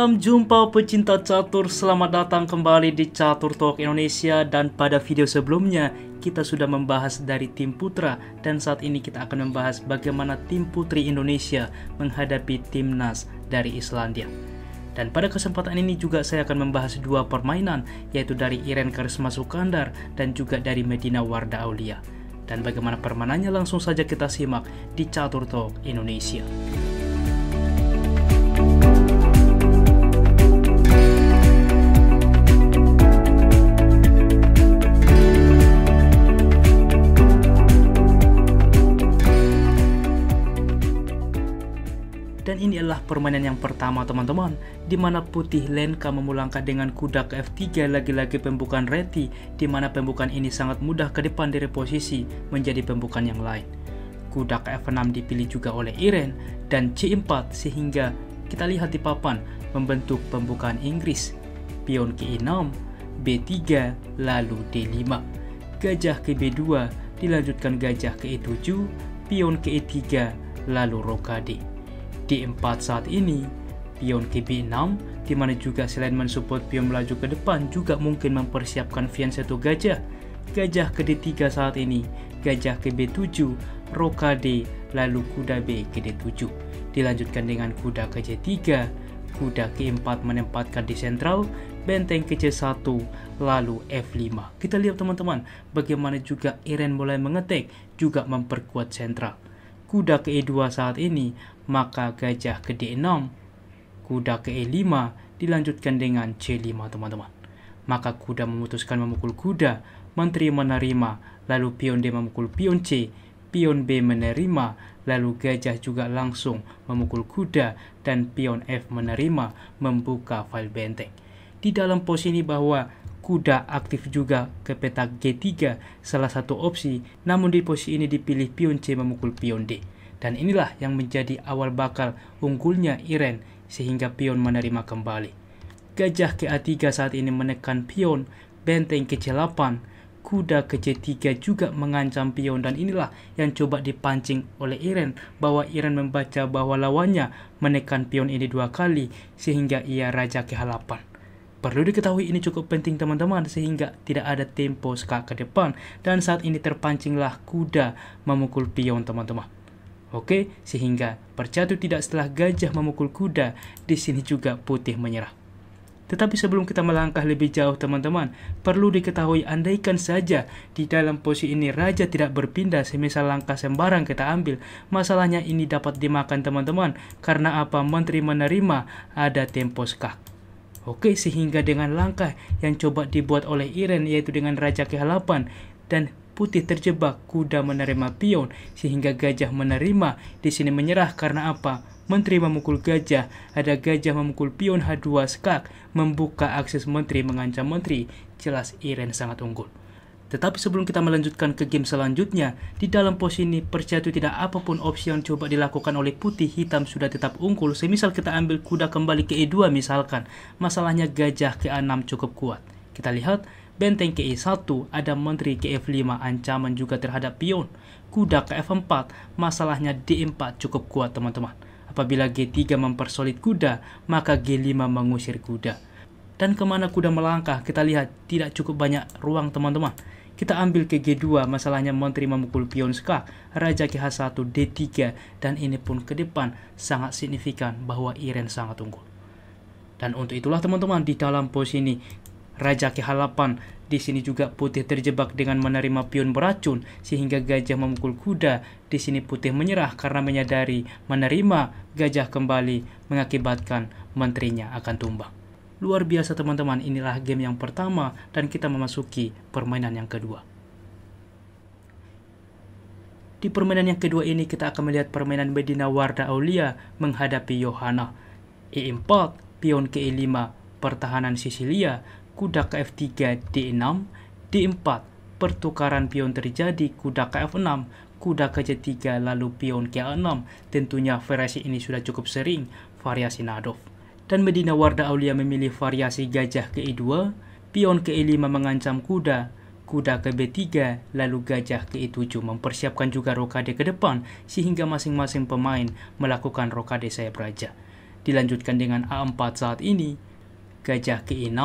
Salam jumpa pecinta catur, selamat datang kembali di Catur Talk Indonesia. Dan pada video sebelumnya kita sudah membahas dari tim putra, dan saat ini kita akan membahas bagaimana tim putri Indonesia menghadapi timnas dari Islandia. Dan pada kesempatan ini juga saya akan membahas dua permainan, yaitu dari Iren Karisma Sukandar dan juga dari Medina Wardah Aulia. Dan bagaimana permainannya langsung saja kita simak di Catur Talk Indonesia. Dan ini adalah permainan yang pertama teman-teman, di mana Putih Lenka memulangkan dengan kuda ke F3, lagi-lagi pembukaan reti, di mana pembukaan ini sangat mudah ke depan dari posisi menjadi pembukaan yang lain. Kuda ke F6 dipilih juga oleh Iren, dan C4 sehingga kita lihat di papan membentuk pembukaan Inggris. Pion ke E6, B3, lalu D5. Gajah ke B2, dilanjutkan gajah ke E7, pion ke E3, lalu rokade. D4 saat ini, pion ke B6, di mana juga selain mensupport pion melaju ke depan, juga mungkin mempersiapkan fianchetto gajah. Gajah ke D3 saat ini, gajah ke B7, rokade, lalu kuda B ke D7. Dilanjutkan dengan kuda ke C3, kuda ke E4 menempatkan di sentral, benteng ke C1, lalu F5. Kita lihat teman-teman, bagaimana juga Iren mulai mengetek, juga memperkuat sentral. Kuda ke E2 saat ini, maka gajah ke D6, kuda ke E5, dilanjutkan dengan C5 teman-teman. Maka kuda memutuskan memukul kuda, menteri menerima, lalu pion D memukul pion C, pion B menerima, lalu gajah juga langsung memukul kuda, dan pion F menerima, membuka file benteng. Di dalam posisi bahwa kuda aktif juga ke petak G3, salah satu opsi, namun di posisi ini dipilih pion C memukul pion D. Dan inilah yang menjadi awal bakal unggulnya Iren, sehingga pion menerima kembali. Gajah ke A3 saat ini menekan pion, benteng ke C8, kuda ke C3 juga mengancam pion, dan inilah yang coba dipancing oleh Iren, bahwa Iren membaca bahwa lawannya menekan pion ini 2 kali, sehingga ia raja ke H8. Perlu diketahui ini cukup penting teman-teman, sehingga tidak ada tempo skak ke depan, dan saat ini terpancinglah kuda memukul pion teman-teman. Oke, sehingga berjatuh tidak setelah gajah memukul kuda, di sini juga Putih menyerah. Tetapi sebelum kita melangkah lebih jauh teman-teman, perlu diketahui andaikan saja di dalam posisi ini raja tidak berpindah, semisal langkah sembarang kita ambil, masalahnya ini dapat dimakan teman-teman. Karena apa? Menteri menerima, ada tempo skak. Oke, sehingga dengan langkah yang coba dibuat oleh Iren, yaitu dengan raja ke H8, dan Putih terjebak, kuda menerima pion, sehingga gajah menerima, di sini menyerah. Karena apa? Menteri memukul gajah, ada gajah memukul pion H2 skak, membuka akses menteri, mengancam menteri. Jelas Iren sangat unggul. Tetapi sebelum kita melanjutkan ke game selanjutnya, di dalam posisi ini percaya tidak apapun opsi yang coba dilakukan oleh Putih, hitam sudah tetap unggul. Semisal kita ambil kuda kembali ke E2 misalkan, masalahnya gajah ke A6 cukup kuat. Kita lihat benteng ke E1, ada menteri ke F5, ancaman juga terhadap pion. Kuda ke F4, masalahnya D4 cukup kuat teman-teman. Apabila G3 mempersolid kuda, maka G5 mengusir kuda. Dan kemana kuda melangkah, kita lihat tidak cukup banyak ruang teman-teman. Kita ambil ke G2, masalahnya menteri memukul pion skak, raja ke H1, D3, dan ini pun ke depan sangat signifikan bahwa Iren sangat unggul. Dan untuk itulah teman-teman, di dalam posisi ini raja ke H8, di sini juga Putih terjebak dengan menerima pion beracun, sehingga gajah memukul kuda. Di sini Putih menyerah karena menyadari menerima gajah kembali mengakibatkan menterinya akan tumbang. Luar biasa teman-teman, inilah game yang pertama, dan kita memasuki permainan yang kedua. Di permainan yang kedua ini kita akan melihat permainan Medina Wardah Aulia menghadapi Yohana. E4, pion ke E5, pertahanan Sisilia, kuda ke F3, D6, D4, pertukaran pion terjadi, kuda ke F6, kuda ke C3, lalu pion ke A6. Tentunya variasi ini sudah cukup sering, variasi Nadov. Dan Medina Wardah Aulia memilih variasi gajah ke E2, pion ke E5 mengancam kuda, kuda ke B3, lalu gajah ke E7, mempersiapkan juga rokade ke depan, sehingga masing-masing pemain melakukan rokade sayap raja. Dilanjutkan dengan A4 saat ini, gajah ke E6,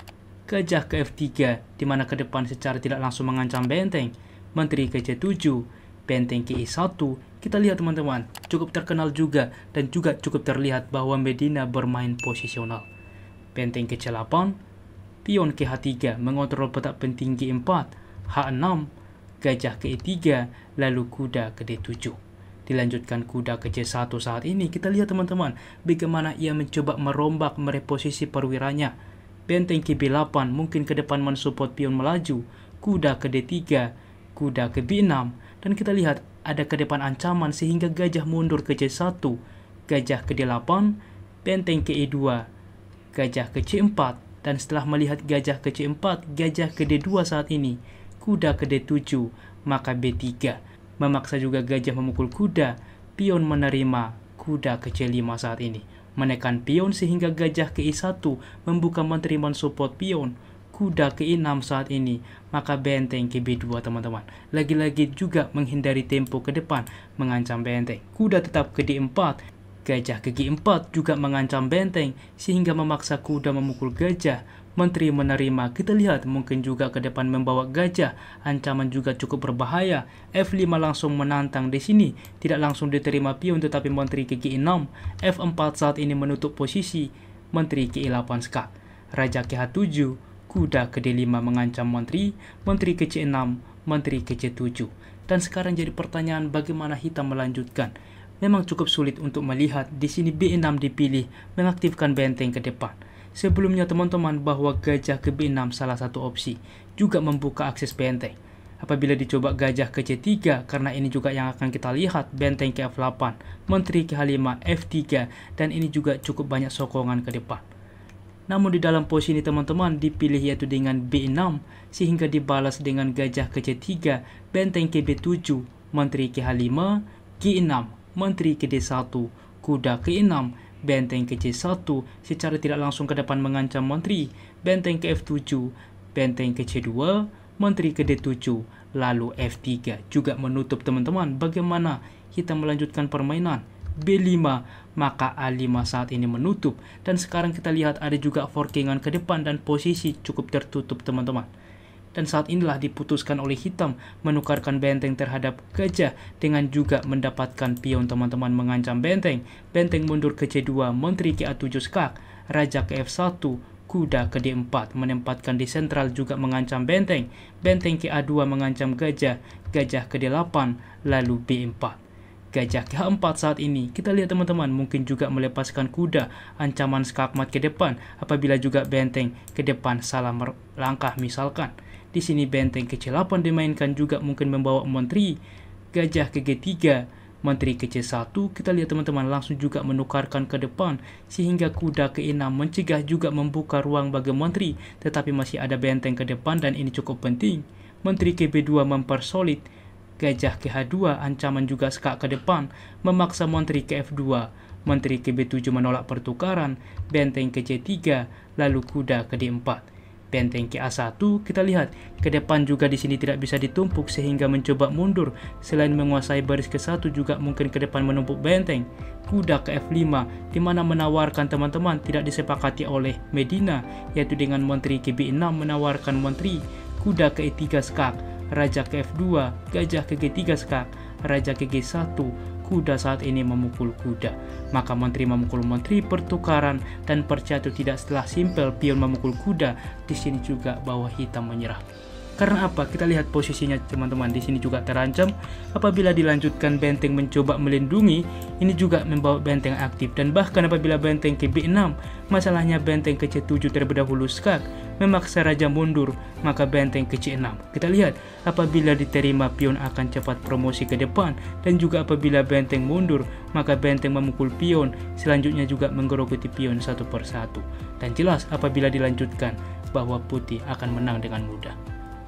gajah ke F3, di mana ke depan secara tidak langsung mengancam benteng, menteri ke C7, benteng ke E1. Kita lihat teman-teman, cukup terkenal juga dan juga cukup terlihat bahwa Medina bermain posisional. Benteng ke C8, pion ke H3 mengontrol petak penting G4, H6, gajah ke E3, lalu kuda ke D7. Dilanjutkan kuda ke C1 saat ini. Kita lihat teman-teman, bagaimana ia mencoba merombak mereposisi perwiranya. Benteng ke B8, mungkin ke depan mensupport pion melaju, kuda ke D3, kuda ke B6, dan kita lihat ada ke depan ancaman sehingga gajah mundur ke C1, gajah ke D8, benteng ke E2, gajah ke C4, dan setelah melihat gajah ke C4, gajah ke D2 saat ini, kuda ke D7, maka B3. Memaksa juga gajah memukul kuda, pion menerima, kuda ke C5 saat ini. Menekan pion sehingga gajah ke E1 membuka menteri mensupport pion, kuda ke E6 saat ini, maka benteng ke B2 teman-teman. Lagi-lagi juga menghindari tempo ke depan, mengancam benteng. Kuda tetap ke D4, gajah ke G4 juga mengancam benteng, sehingga memaksa kuda memukul gajah, menteri menerima. Kita lihat mungkin juga ke depan membawa gajah, ancaman juga cukup berbahaya. F5 langsung menantang di sini, tidak langsung diterima pion tetapi menteri ke G6. F4 saat ini menutup posisi, menteri ke E8 skak, raja ke H7, kuda ke D5 mengancam menteri, menteri ke C6, menteri ke C7. Dan sekarang jadi pertanyaan bagaimana hitam melanjutkan. Memang cukup sulit untuk melihat. Di sini B6 dipilih, mengaktifkan benteng ke depan. Sebelumnya teman-teman bahwa gajah ke B6 salah satu opsi, juga membuka akses benteng. Apabila dicoba gajah ke C3, karena ini juga yang akan kita lihat, benteng ke F8, menteri ke H5, F3, dan ini juga cukup banyak sokongan ke depan. Namun di dalam posisi ini teman-teman dipilih yaitu dengan B6, sehingga dibalas dengan gajah ke C3, benteng ke B7, menteri ke H5, G6, menteri ke D1, kuda ke E6, benteng ke C1, secara tidak langsung ke depan mengancam menteri, benteng ke F7, benteng ke C2, menteri ke D7, lalu F3 juga menutup teman-teman. Bagaimana kita melanjutkan permainan? B5, maka A5 saat ini menutup, dan sekarang kita lihat ada juga forkingan ke depan dan posisi cukup tertutup teman-teman. Dan saat inilah diputuskan oleh hitam menukarkan benteng terhadap gajah dengan juga mendapatkan pion teman-teman mengancam benteng. Benteng mundur ke C2, menteri ke A7 skak, raja ke F1, kuda ke D4, menempatkan di sentral juga mengancam benteng. Benteng ke A2 mengancam gajah, gajah ke D8, lalu B4. Gajah ke H4 saat ini, kita lihat teman-teman mungkin juga melepaskan kuda, ancaman skakmat ke depan apabila juga benteng ke depan salah melangkah misalkan. Di sini benteng ke C8 dimainkan juga mungkin membawa menteri, gajah ke G3, menteri ke C1. Kita lihat teman-teman langsung juga menukarkan ke depan sehingga kuda ke E6 mencegah juga membuka ruang bagi menteri, tetapi masih ada benteng ke depan dan ini cukup penting. Menteri ke B2 mempersolid, gajah ke H2 ancaman juga skak ke depan, memaksa menteri ke F2, menteri ke B7 menolak pertukaran, benteng ke C3, lalu kuda ke D4. Benteng ke A1 kita lihat ke depan juga di sini tidak bisa ditumpuk sehingga mencoba mundur. Selain menguasai baris ke-1 juga mungkin ke depan menumpuk benteng. Kuda ke F5 di mana menawarkan teman-teman tidak disepakati oleh Medina yaitu dengan menteri ke B6 menawarkan menteri, kuda ke E3 skak, raja ke F2, gajah ke G3 skak, raja ke G1, kuda saat ini memukul kuda. Maka menteri memukul menteri, pertukaran dan percatu tidak setelah simpel pion memukul kuda. Di sini juga bawah hitam menyerah. Karena apa? Kita lihat posisinya teman-teman. Di sini juga terancam. Apabila dilanjutkan benteng mencoba melindungi, ini juga membawa benteng aktif. Dan bahkan apabila benteng ke B6, masalahnya benteng ke C7 terlebih dahulu skak, memaksa raja mundur, maka benteng ke C6. Kita lihat apabila diterima pion akan cepat promosi ke depan, dan juga apabila benteng mundur, maka benteng memukul pion, selanjutnya juga menggerogoti pion satu persatu. Dan jelas apabila dilanjutkan bahwa putih akan menang dengan mudah.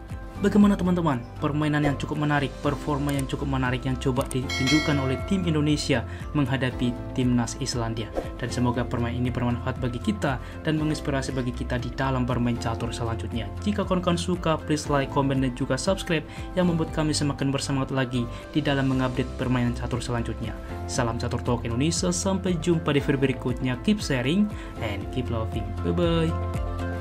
Bagaimana teman-teman? Permainan yang cukup menarik, performa yang cukup menarik yang coba ditunjukkan oleh tim Indonesia menghadapi timnas Islandia. Dan semoga permainan ini bermanfaat bagi kita dan menginspirasi bagi kita di dalam bermain catur selanjutnya. Jika kawan-kawan suka, please like, komen, dan juga subscribe yang membuat kami semakin bersemangat lagi di dalam mengupdate permainan catur selanjutnya. Salam Catur Talk Indonesia, sampai jumpa di video berikutnya. Keep sharing and keep loving. Bye-bye.